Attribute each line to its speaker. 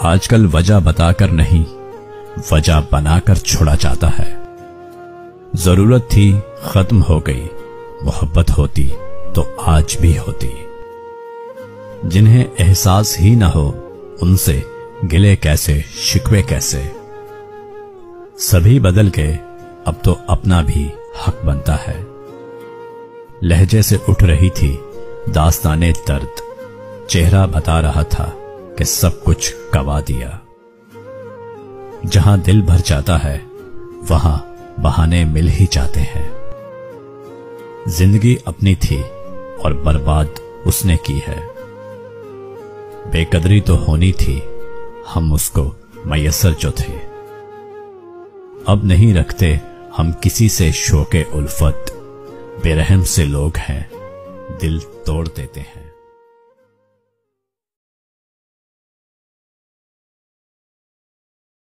Speaker 1: आजकल वजह बताकर नहीं, वजह बनाकर छोड़ा जाता है। जरूरत थी खत्म हो गई, मोहब्बत होती तो आज भी होती। जिन्हें एहसास ही न हो उनसे गिले कैसे, शिकवे कैसे। सभी बदल गए, अब तो अपना भी हक बनता है। लहजे से उठ रही थी दास्ताने दर्द, चेहरा बता रहा था कि सब कुछ गवा दिया। जहां दिल भर जाता है वहां बहाने मिल ही जाते हैं। जिंदगी अपनी थी और बर्बाद उसने की है। बेकदरी तो होनी थी, हम उसको मयस्सर जो थे। अब नहीं रखते हम किसी से शौके उल्फत, बेरहम से लोग हैं, दिल तोड़ देते हैं।